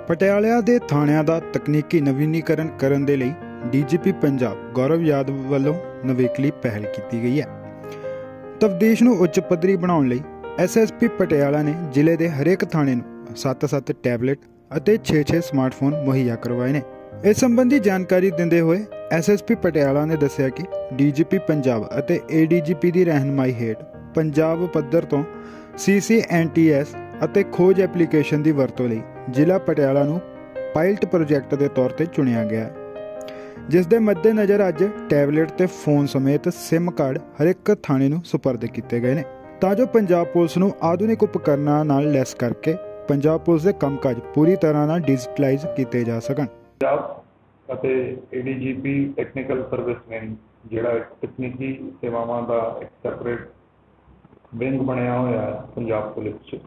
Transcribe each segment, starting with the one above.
ਪਟਿਆਲਾ ਦੇ ਥਾਣਿਆਂ ਦਾ ਤਕਨੀਕੀ ਨਵੀਨੀਕਰਨ ਕਰਨ ਦੇ ਲਈ ਡੀਜੀਪੀ ਪੰਜਾਬ ਗੌਰਵ ਯਾਦਵ ਵੱਲੋਂ ਨਵੇਕਲੀ ਪਹਿਲ ਕੀਤੀ ਗਈ ਹੈ। ਤਫਤੀਸ਼ ਨੂੰ ਉੱਚ ਪੱਧਰੀ ਬਣਾਉਣ ਲਈ ਐਸਐਸਪੀ ਪਟਿਆਲਾ ਨੇ ਜ਼ਿਲ੍ਹੇ ਦੇ ਹਰੇਕ ਥਾਣੇ ਨੂੰ 7-7 ਟੈਬਲੇਟ ਅਤੇ 6-6 ਸਮਾਰਟਫੋਨ ਮੁਹੱਈਆ ਕਰਵਾਏ ਨੇ। ਇਸ ਸੰਬੰਧੀ ਜਾਣਕਾਰੀ ਦਿੰਦੇ ਹੋਏ ਐਸਐਸਪੀ ਪਟਿਆਲਾ ਨੇ ਦੱਸਿਆ ਕਿ ਡੀਜੀਪੀ ਪੰਜਾਬ ਅਤੇ ਏਡੀਜੀਪੀ ਦੀ ਰਹਿਨੁਮਾਈ ਹੇਠ ਪੰਜਾਬ ਪੱਧਰ ਤੋਂ CCNTS ਅਤੇ ਖੋਜ ਐਪਲੀਕੇਸ਼ਨ ਦੀ ਵਰਤੋਂ ਲਈ ਜ਼ਿਲ੍ਹਾ ਪਟਿਆਲਾ ਨੂੰ ਪਾਇਲਟ ਪ੍ਰੋਜੈਕਟ ਦੇ ਤੌਰ ਤੇ ਚੁਣਿਆ ਗਿਆ, ਜਿਸ ਦੇ ਮੱਦੇਨਜ਼ਰ ਅੱਜ ਟੈਬਲੇਟ ਤੇ ਫੋਨ ਸਮੇਤ SIM ਕਾਰਡ ਹਰ ਇੱਕ ਥਾਣੇ ਨੂੰ ਸੁਪਰਦ ਕੀਤੇ ਗਏ ਨੇ, ਤਾਂ ਜੋ ਪੰਜਾਬ ਪੁਲਿਸ ਨੂੰ ਆਧੁਨਿਕ ਉਪਕਰਨਾਂ ਨਾਲ ਲੈਸ ਕਰਕੇ ਪੰਜਾਬ ਪੁਲਿਸ ਦੇ ਕੰਮਕਾਜ ਪੂਰੀ ਤਰ੍ਹਾਂ ਨਾਲ ਡਿਜੀਟਲਾਈਜ਼ ਕੀਤੇ ਜਾ ਸਕਣ। ਪੰਜਾਬ ਅਤੇ ADGP ਟੈਕਨੀਕਲ ਸਰਵਿਸ ਨੇ ਜਿਹੜਾ ਤਕਨੀਕੀ ਸੇਵਾਵਾਂ ਦਾ ਇੱਕ ਸੈਪਰੇਟ ਵਿੰਗ ਬਣਿਆ ਹੋਇਆ ਹੈ ਪੰਜਾਬ ਪੁਲਿਸ 'ਚ,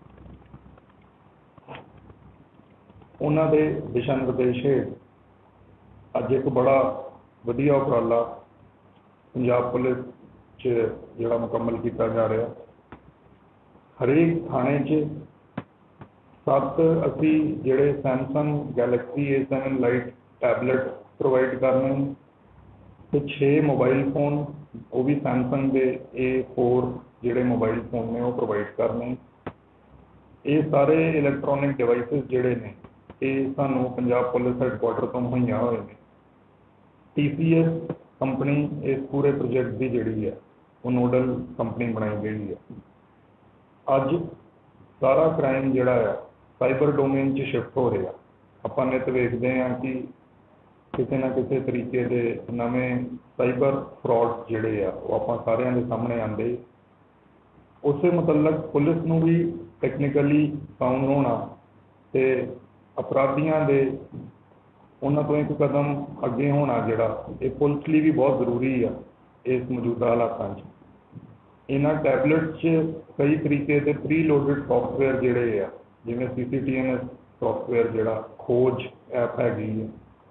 ਉਹਨਾਂ ਦੇ ਦਿਸ਼ਾ ਨਿਰਦੇਸ਼ ਹੇਠ ਅੱਜ ਇੱਕ ਬੜਾ ਵਧੀਆ ਉਪਰਾਲਾ ਪੰਜਾਬ ਪੁਲਿਸ 'ਚ ਜਿਹੜਾ ਮੁਕੰਮਲ ਕੀਤਾ ਜਾ ਰਿਹਾ। ਹਰੇਕ ਥਾਣੇ 'ਚ 7 ਅਸੀਂ ਜਿਹੜੇ Samsung Galaxy A7 light tablet provide ਕਰਨੇ ਅਤੇ 6 ਮੋਬਾਈਲ ਫੋਨ, ਉਹ ਵੀ ਸੈਮਸੰਗ ਦੇ A4 ਜਿਹੜੇ ਮੋਬਾਈਲ ਫੋਨ ਨੇ ਉਹ ਪ੍ਰੋਵਾਈਡ ਕਰਨੇ। ਇਹ ਸਾਰੇ ਇਲੈਕਟ੍ਰੋਨਿਕ ਡਿਵਾਈਸਿਸ ਜਿਹੜੇ ਨੇ ਇਹ ਸਾਨੂੰ ਪੰਜਾਬ ਪੁਲਿਸ ਹੈਡਕੁਆਟਰ ਤੋਂ ਮੁਹੱਈਆ ਹੋਏ ਨੇ। TCS ਕੰਪਨੀ ਇਸ ਪੂਰੇ ਪ੍ਰੋਜੈਕਟ ਦੀ ਜਿਹੜੀ ਹੈ ਉਹ ਨੋਡਲ ਕੰਪਨੀ ਬਣਾਈ ਗਈ ਹੈ। ਅੱਜ ਸਾਰਾ ਕ੍ਰਾਈਮ ਜਿਹੜਾ ਹੈ ਸਾਈਬਰ ਡੋਮੇਨ 'ਚ ਸ਼ਿਫਟ ਹੋ ਰਿਹਾ। ਆਪਾਂ ਨਿੱਤ ਵੇਖਦੇ ਹਾਂ ਕਿ ਕਿਸੇ ਨਾ ਕਿਸੇ ਤਰੀਕੇ ਦੇ ਨਵੇਂ ਸਾਈਬਰ ਫਰੋਡ ਜਿਹੜੇ ਆ ਉਹ ਆਪਾਂ ਸਾਰਿਆਂ ਦੇ ਸਾਹਮਣੇ ਆਉਂਦੇ। ਉਸੇ ਮੁਤਲਕ ਪੁਲਿਸ ਨੂੰ ਵੀ ਟੈਕਨੀਕਲੀ ਸਾਊਂਡ ਹੋਣਾ ਅਤੇ ਅਪਰਾਧੀਆਂ ਦੇ ਉਹਨਾਂ ਤੋਂ ਇੱਕ ਕਦਮ ਅੱਗੇ ਹੋਣਾ ਜਿਹੜਾ ਇਹ ਪੁਲਿਸ ਲਈ ਵੀ ਬਹੁਤ ਜ਼ਰੂਰੀ ਆ। ਇਸ ਮੌਜੂਦਾ ਹਾਲਾਤਾਂ 'ਚ ਇਹਨਾਂ ਟੈਬਲੇਟਸ 'ਚ ਕਈ ਤਰੀਕੇ ਦੇ ਪ੍ਰੀ ਲੋਡਡ ਸੋਫਟਵੇਅਰ ਜਿਹੜੇ ਆ, ਜਿਵੇਂ CCTNS ਸੋਫਟਵੇਅਰ ਜਿਹੜਾ ਖੋਜ ਐਪ ਹੈਗੀ ਹੈ,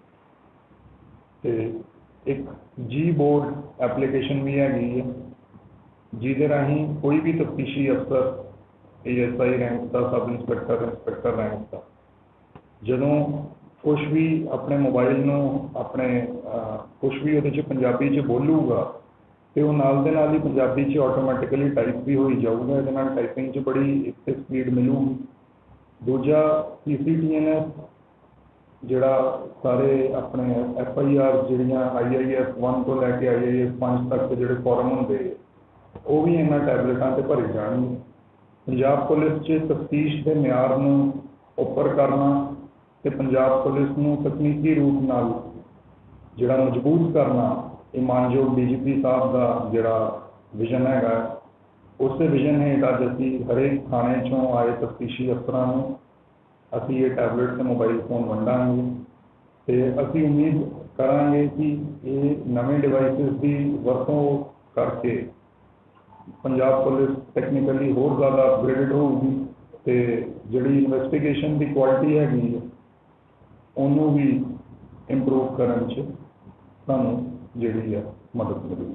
ਅਤੇ ਇੱਕ Gboard ਐਪਲੀਕੇਸ਼ਨ ਵੀ ਹੈਗੀ ਹੈ, ਜਿਹਦੇ ਰਾਹੀਂ ਕੋਈ ਵੀ ਤਫਤੀਸ਼ੀ ਅਫਸਰ ASI ਰੈਂਕ ਦਾ, ਸਬ ਇੰਸਪੈਕਟਰ ਰੈਂਕ ਦਾ, ਜਦੋਂ ਕੁਛ ਵੀ ਆਪਣੇ ਮੋਬਾਈਲ ਨੂੰ ਕੁਛ ਵੀ ਉਹਦੇ 'ਚ ਪੰਜਾਬੀ 'ਚ ਬੋਲੂਗਾ ਅਤੇ ਉਹ ਨਾਲ ਦੇ ਨਾਲ ਹੀ ਪੰਜਾਬੀ 'ਚ ਆਟੋਮੈਟਿਕਲੀ ਟਾਈਪ ਵੀ ਹੋਈ ਜਾਊਗਾ। ਇਹਦੇ ਨਾਲ ਟਾਈਪਿੰਗ 'ਚ ਬੜੀ ਇੱਕ ਸਪੀਡ ਮਿਲੂਗੀ। ਦੂਜਾ CCTNS ਜਿਹੜਾ ਸਾਰੇ ਆਪਣੇ FIR ਜਿਹੜੀਆਂ IIS 1 ਤੋਂ ਲੈ ਕੇ IIS 5 ਤੱਕ ਜਿਹੜੇ ਫਾਰਮ ਹੁੰਦੇ ਉਹ ਵੀ ਇਹਨਾਂ ਟੈਬਲੇਟਾਂ 'ਤੇ ਭਰੇ ਜਾਣਗੇ। ਪੰਜਾਬ ਪੁਲਿਸ 'ਚ ਤਫਤੀਸ਼ ਦੇ ਮਿਆਰ ਨੂੰ ਉੱਪਰ ਕਰਨਾ ਅਤੇ ਪੰਜਾਬ ਪੁਲਿਸ ਨੂੰ ਤਕਨੀਕੀ ਰੂਪ ਨਾਲ ਜਿਹੜਾ ਮਜ਼ਬੂਤ ਕਰਨਾ, ਇਹ ਮਾਨਯੋਗ DGP ਸਾਹਿਬ ਦਾ ਜਿਹੜਾ ਵਿਜ਼ਨ ਹੈਗਾ, ਉਸੇ ਵਿਜ਼ਨ ਹੇਠ ਅੱਜ ਅਸੀਂ ਹਰੇਕ ਥਾਣੇ 'ਚੋਂ ਆਏ ਤਫਤੀਸ਼ੀ ਅਫਸਰਾਂ ਨੂੰ ਅਸੀਂ ਇਹ ਟੈਬਲੇਟ ਅਤੇ ਮੋਬਾਈਲ ਫੋਨ ਵੰਡਾਂਗੇ ਅਤੇ ਅਸੀਂ ਉਮੀਦ ਕਰਾਂਗੇ ਕਿ ਇਹ ਨਵੇਂ ਡਿਵਾਈਸਿਸ ਦੀ ਵਰਤੋਂ ਕਰਕੇ ਪੰਜਾਬ ਪੁਲਿਸ ਟੈਕਨੀਕਲੀ ਹੋਰ ਜ਼ਿਆਦਾ ਅਪਗ੍ਰੇਡਡ ਹੋਊਗੀ ਅਤੇ ਜਿਹੜੀ ਇਨਵੈਸਟੀਗੇਸ਼ਨ ਦੀ ਕੁਆਲਿਟੀ ਹੈਗੀ ਹੈ ਉਹਨੂੰ ਵੀ ਇੰਪਰੂਵ ਕਰਨ 'ਚ ਸਾਨੂੰ ਜਿਹੜੀ ਹੈ ਮਦਦ ਮਿਲੇਗੀ।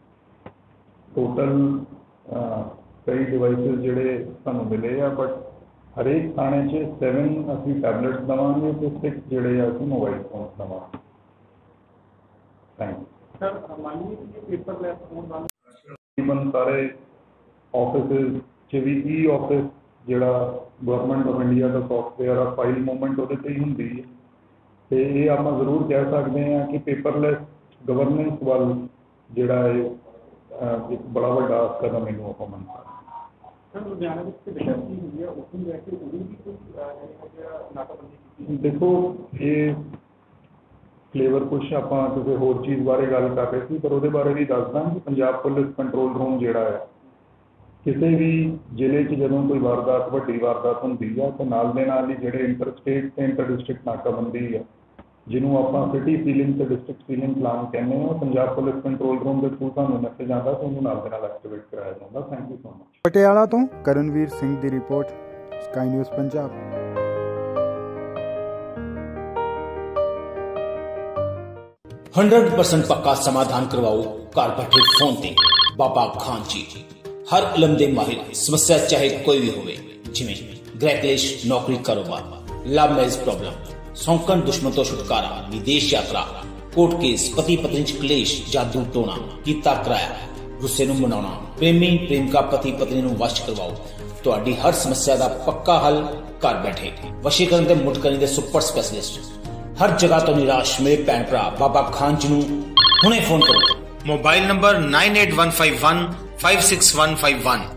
ਟੋਟਲ ਕਈ ਡਿਵਾਈਸਿਸ ਜਿਹੜੇ ਸਾਨੂੰ ਮਿਲੇ ਆ, ਬਟ ਹਰੇਕ ਥਾਣੇ 'ਚ 7 ਅਸੀਂ ਟੈਬਲੇਟਸ ਦੇਵਾਂਗੇ ਅਤੇ 6 ਜਿਹੜੇ ਆ ਅਸੀਂ ਮੋਬਾਈਲ ਫੋਨ ਦੇਵਾਂਗੇ। Thank you sir. Paperless phone ਤਕਰੀਬਨ ਸਾਰੇ ਆਫਿਸਿਸ 'ਚ ਵੀ E-ਆਫਿਸ ਜਿਹੜਾ ਗਵਰਨਮੈਂਟ ਆਫ ਇੰਡੀਆ ਦਾ ਸੋਫਟਵੇਅਰ ਆ, ਫਾਈਲ ਮੂਵਮੈਂਟ ਉਹਦੇ 'ਤੇ ਹੀ ਹੁੰਦੀ ਹੈ ਅਤੇ ਇਹ ਆਪਾਂ ਜ਼ਰੂਰ ਕਹਿ ਸਕਦੇ ਹਾਂ ਕਿ ਪੇਪਰਲੈਸ ਗਵਰਨੈਂਸ ਵੱਲ ਜਿਹੜਾ ਇਹ ਇੱਕ ਬੜਾ ਵੱਡਾ ਕਦਮ ਇਹਨੂੰ ਆਪਾਂ ਮੰਨ ਸਕਦੇ ਹਾਂ। ਦੇਖੋ, ਇਹ ਫਲੇਵਰ ਕੁਛ ਆਪਾਂ ਕਿਸੇ ਹੋਰ ਚੀਜ਼ ਬਾਰੇ ਗੱਲ ਕਰ ਰਹੇ ਸੀ, ਪਰ ਉਹਦੇ ਬਾਰੇ ਵੀ ਦੱਸਦਾ ਕਿ ਪੰਜਾਬ ਪੁਲਿਸ ਕੰਟਰੋਲ ਰੂਮ ਜਿਹੜਾ ਹੈ ਕਿਸੇ ਵੀ ਜ਼ਿਲ੍ਹੇ 'ਚ ਜਦੋਂ ਕੋਈ ਵਾਰਦਾਤ, ਵੱਡੀ ਵਾਰਦਾਤ ਹੁੰਦੀ ਆ ਤਾਂ ਨਾਲ ਦੇ ਨਾਲ ਹੀ ਜਿਹੜੇ ਇੰਟਰ ਸਟੇਟ ਅਤੇ ਇੰਟਰ ਡਿਸਟ੍ਰਿਕਟ ਨਾਕਾਬੰਦੀ ਆ, ਜਿਹਨੂੰ ਆਪਾਂ ਸਿਟੀ ਸੀਲਿੰਗ ਅਤੇ ਡਿਸਟ੍ਰਿਕਟ ਸੀਲਿੰਗ ਪਲਾਨ ਕਹਿੰਦੇ ਹਾਂ, ਪੰਜਾਬ ਪੁਲਿਸ ਕੰਟਰੋਲ ਰੂਮ ਦੇ ਥਰੂ ਸਾਨੂੰ ਮੈਸੇਜ ਆਉਂਦਾ ਅਤੇ ਉਹਨੂੰ ਨਾਲ ਦੇ ਨਾਲ ਐਕਟੀਵੇਟ ਕਰਾਇਆ ਜਾਂਦਾ। Thank you so much. Patiala ਤੋਂ ਕਰਨਵੀਰ ਸਿੰਘ ਦੀ ਰਿਪੋਰਟ, ਸਕਾਈ ਨਿਊਜ਼ ਪੰਜਾਬ। 100% पक्का समाधान करवाओ घर बैठे फोन ते बाबा खान जी हर इलम दे माहिर समस्या चाहे कोई भी होवे जिवें ग्रह क्लेश नौकरी कारोबार लव मैरिज प्रॉब्लम, सौंकन दुश्मन तो छुटकारा, विदेश यात्रा, कोर्ट केस, पति पत्नी च कलेश, जादू टोना, कीता कराया, गुस्से नूं मनाउणा, प्रेमी प्रेमिका पति पत्नी नूं वश करवाओ। तुहाडी हर समस्या दा पक्का हल घर बैठे। वशीकरण ते मुटकरी दे सुपर स्पैशलिस्ट, हर जगह तो निराश मेरे भैन भरा बाबा खान जी नूं हुणे फोन करो। Mobile number 9815156151।